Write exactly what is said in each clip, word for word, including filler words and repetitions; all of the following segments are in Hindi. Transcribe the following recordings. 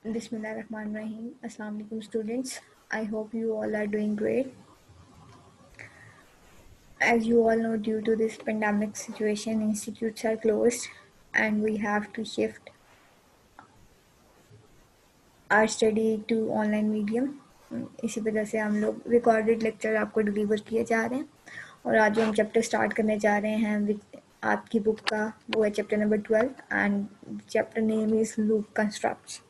Bismillahirrahmanirrahim. Assalamu alaikum students. I hope you all are doing great. As you all know, due to this pandemic situation, institutes are closed and we have to shift our study to online medium. इसी वजह से हम लोग रिकॉर्डेड लेक्चर आपको डिलीवर किए जा रहे हैं और आज जो हम चैप्टर स्टार्ट करने जा रहे हैं आपकी बुक का वो है chapter number twelve and chapter name is loop constructs.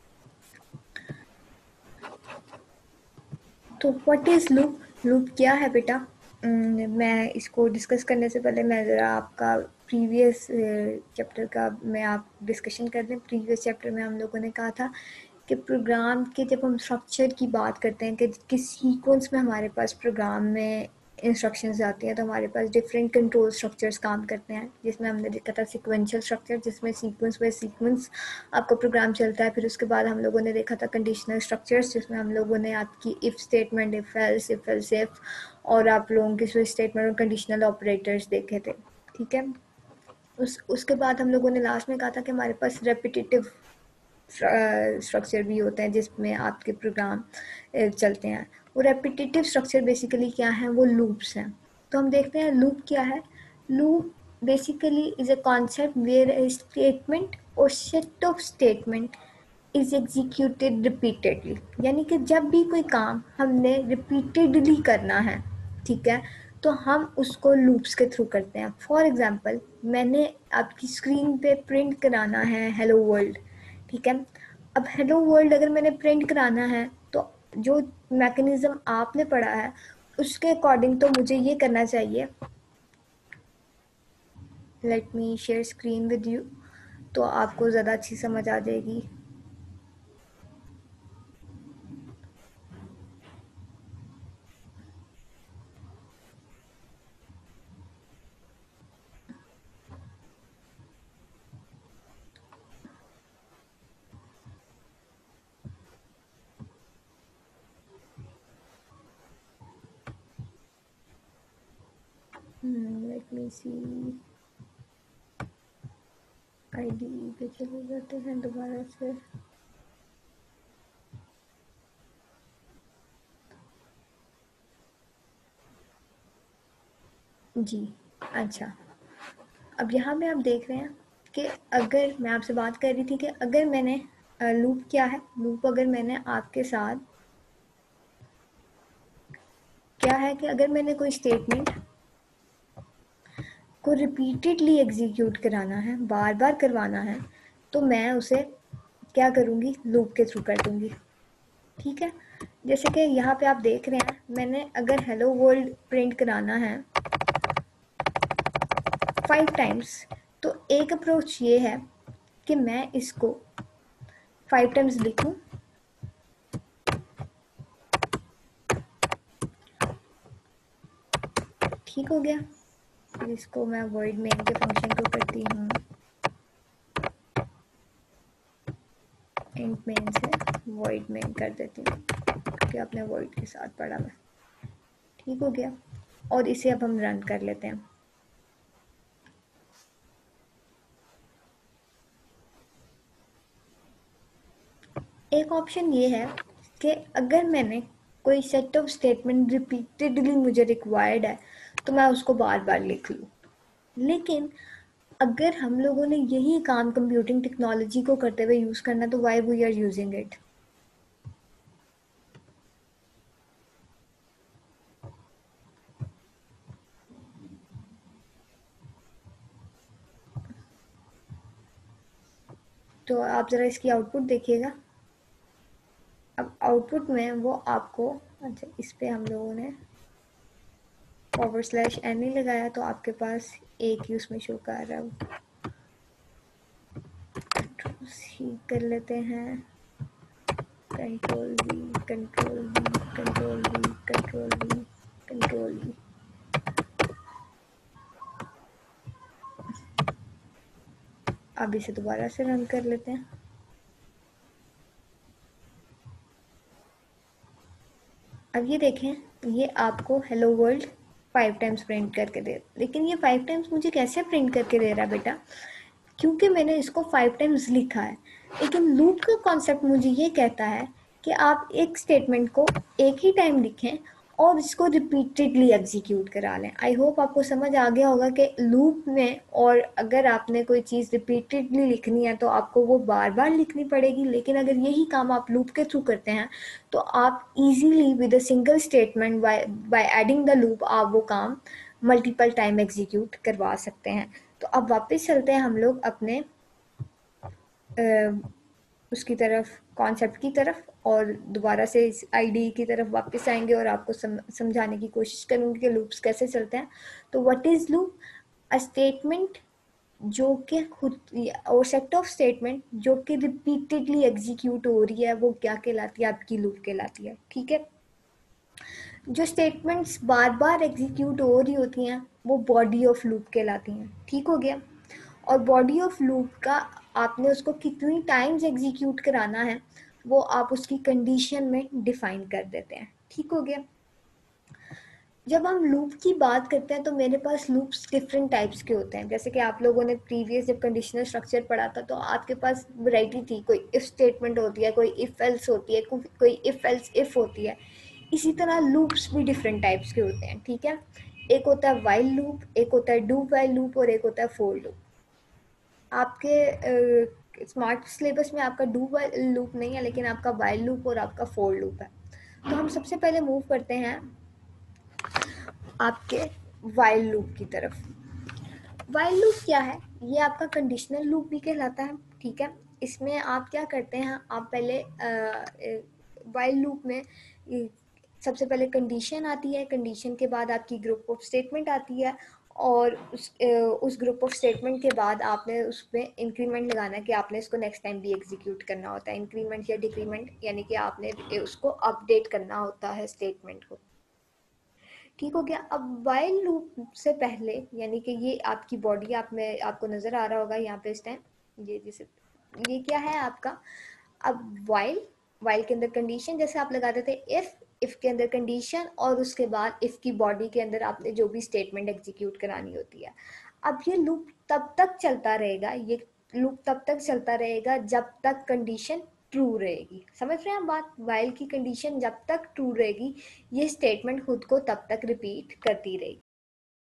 तो व्हाट इज़ लूप? लूप क्या है बेटा? मैं इसको डिस्कस करने से पहले मैं ज़रा आपका प्रीवियस चैप्टर का मैं आप डिस्कशन कर दें. प्रीवियस चैप्टर में हम लोगों ने कहा था कि प्रोग्राम के जब हम स्ट्रक्चर की बात करते हैं कि किस सीक्वेंस में हमारे पास प्रोग्राम में इंस्ट्रक्शंस आती हैं तो हमारे पास डिफरेंट कंट्रोल स्ट्रक्चर्स काम करते हैं, जिसमें हमने देखा था सीक्वेंशियल स्ट्रक्चर जिसमें सीक्वेंस बाय सीक्वेंस आपका प्रोग्राम चलता है. फिर उसके बाद हम लोगों ने देखा था कंडीशनल स्ट्रक्चर्स जिसमें हम लोगों ने आपकी if statement, if else, if else if और आप लोगों के स्विच स्टेटमेंट और कंडीशनल ऑपरेटर्स देखे थे. ठीक है. उस उसके बाद हम लोगों ने लास्ट में कहा था कि हमारे पास रेपिटेटिव स्ट्रक्चर भी होते हैं जिसमें आपके प्रोग्राम चलते हैं. वो रेपिटेटिव स्ट्रक्चर बेसिकली क्या है? वो लूप्स हैं. तो हम देखते हैं लूप क्या है. Loop basically is a concept where a statement और set of statement is executed repeatedly. यानी कि जब भी कोई काम हमने रिपीटेडली करना है, ठीक है, तो हम उसको लूप्स के थ्रू करते हैं. फॉर एग्जांपल, मैंने आपकी स्क्रीन पे प्रिंट कराना है हेलो वर्ल्ड. ठीक है. अब हेलो वर्ल्ड अगर मैंने प्रिंट कराना है तो जो मैकेनिज्म आपने पढ़ा है उसके अकॉर्डिंग तो मुझे ये करना चाहिए. Let me share screen with you तो आपको ज़्यादा अच्छी समझ आ जाएगी. लेट मी सी. आईडी पे चले जाते हैं दोबारा से. जी अच्छा. अब यहाँ पे आप देख रहे हैं कि अगर मैं आपसे बात कर रही थी कि अगर मैंने लूप क्या है, लूप अगर मैंने आपके साथ क्या है कि अगर मैंने कोई स्टेटमेंट को रिपीटेडली एग्जीक्यूट कराना है, बार बार करवाना है, तो मैं उसे क्या करूँगी? लूप के थ्रू कर दूँगी. ठीक है. जैसे कि यहाँ पे आप देख रहे हैं मैंने अगर हेलो वर्ल्ड प्रिंट कराना है फाइव टाइम्स तो एक अप्रोच ये है कि मैं इसको फाइव टाइम्स लिखूं. ठीक हो गया. फिर इसको मैं वॉइड मेन के फंक्शन को करती हूँ इंट मेन से वॉइड मेन कर देती हूँ क्योंकि आपने वॉइड के साथ पढ़ा है. ठीक हो गया. और इसे अब हम रन कर लेते हैं. एक ऑप्शन ये है कि अगर मैंने कोई सेट ऑफ स्टेटमेंट रिपीटेडली मुझे रिक्वायर्ड है तो मैं उसको बार बार लिख लूँ. लेकिन अगर हम लोगों ने यही काम कंप्यूटिंग टेक्नोलॉजी को करते हुए यूज़ करना तो why we are using it. तो आप ज़रा इसकी आउटपुट देखिएगा. अब आउटपुट में वो आपको अच्छा इस पर हम लोगों ने फॉरवर्ड स्लैश एन ही लगाया तो आपके पास एक ही उसमें शो कर रहा है. सी कर लेते हैं. Control V control V control V control V control V. अब इसे दोबारा से रन कर लेते हैं. अब ये देखें ये आपको hello world five times print करके दे. लेकिन ये फाइव टाइम्स मुझे कैसे प्रिंट करके दे रहा है बेटा? क्योंकि मैंने इसको फाइव टाइम्स लिखा है। लेकिन लूप का कॉन्सेप्ट मुझे ये कहता है कि आप एक स्टेटमेंट को एक ही टाइम लिखें और इसको रिपीटेडली एग्जीक्यूट करा लें। आई होप आपको समझ आ गया होगा कि लूप में, और अगर आपने कोई चीज़ रिपीटेडली लिखनी है तो आपको वो बार बार लिखनी पड़ेगी, लेकिन अगर यही काम आप लूप के थ्रू करते हैं तो आप easily with a single statement by by adding the loop आप वो काम मल्टीपल टाइम एग्जीक्यूट करवा सकते हैं। तो अब वापस चलते हैं हम लोग अपने उसकी तरफ, कॉन्सेप्ट की तरफ, और दोबारा से इस आईडी की तरफ वापस आएंगे और आपको सम, समझाने की कोशिश करूंगी कि लूप्स कैसे चलते हैं। तो what is loop? A statement जो कि खुद, और सेट ऑफ स्टेटमेंट जो कि रिपीटेडली एग्जीक्यूट हो रही है, वो क्या कहलाती है? आपकी लूप कहलाती है। ठीक है, जो स्टेटमेंट्स बार बार एग्जीक्यूट हो रही होती हैं वो बॉडी ऑफ लूप कहलाती हैं। ठीक हो गया। और बॉडी ऑफ लूप का आपने उसको कितनी टाइम्स एग्जीक्यूट कराना है वो आप उसकी कंडीशन में डिफाइन कर देते हैं। ठीक हो गया। जब हम लूप की बात करते हैं तो मेरे पास लूप्स डिफरेंट टाइप्स के होते हैं। जैसे कि आप लोगों ने प्रीवियस जब कंडीशनल स्ट्रक्चर पढ़ा था तो आपके पास वैरायटी थी, कोई इफ स्टेटमेंट होती है, कोई इफ एल्स होती है, कोई इफ एल्स इफ होती है। इसी तरह लूप्स भी डिफरेंट टाइप्स के होते हैं। ठीक है, एक होता है वाइल लूप, एक होता है डू वाइल लूप, और एक होता है फोर लूप। आपके स्मार्ट सिलेबस में आपका डू वाइल लूप नहीं है, लेकिन आपका वाइल लूप और आपका फोर लूप है। तो हम सबसे पहले मूव करते हैं आपके वाइल लूप की तरफ। वाइल लूप क्या है? ये आपका कंडीशनल लूप भी कहलाता है। ठीक है, इसमें आप क्या करते हैं, आप पहले वाइल लूप में सबसे पहले कंडीशन आती है, कंडीशन के बाद आपकी ग्रुप ऑफ स्टेटमेंट आती है, और उस उस ग्रुप ऑफ स्टेटमेंट के बाद आपने उसमें इंक्रीमेंट लगाना है कि आपने इसको नेक्स्ट टाइम भी एग्जीक्यूट करना होता है। इंक्रीमेंट या डिक्रीमेंट, यानी कि आपने उसको अपडेट करना होता है स्टेटमेंट को। ठीक हो गया। अब वाइल लूप से पहले, यानी कि ये आपकी बॉडी आप में आपको नजर आ रहा होगा यहाँ पे इस टाइम, ये जैसे ये क्या है आपका? अब वाइल, वाइल के अंदर कंडीशन जैसे आप लगाते थे इफ, इफ के अंदर कंडीशन, और उसके बाद इफ की बॉडी के अंदर आपने जो भी स्टेटमेंट एग्जीक्यूट करानी होती है। अब ये लूप तब तक चलता रहेगा, ये लूप तब तक चलता रहेगा जब तक कंडीशन ट्रू रहेगी। समझ रहे हैं आप बात? वाइल की कंडीशन जब तक ट्रू रहेगी ये स्टेटमेंट खुद को तब तक रिपीट करती रहेगी।